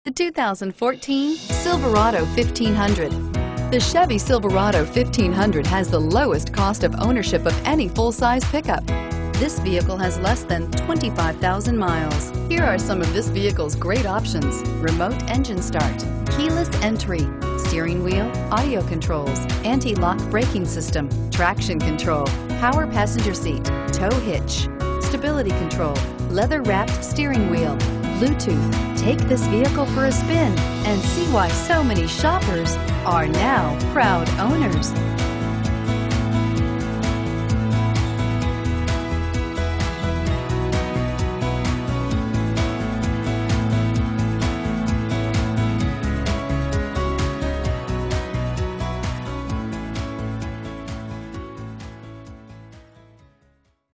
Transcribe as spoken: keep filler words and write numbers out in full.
The two thousand fourteen Silverado fifteen hundred. The Chevy Silverado fifteen hundred has the lowest cost of ownership of any full-size pickup. This vehicle has less than twenty-five thousand miles. Here are some of this vehicle's great options: remote engine start, keyless entry, steering wheel audio controls, anti-lock braking system, traction control, power passenger seat, tow hitch, stability control, leather-wrapped steering wheel, Bluetooth. Take this vehicle for a spin and see why so many shoppers are now proud owners.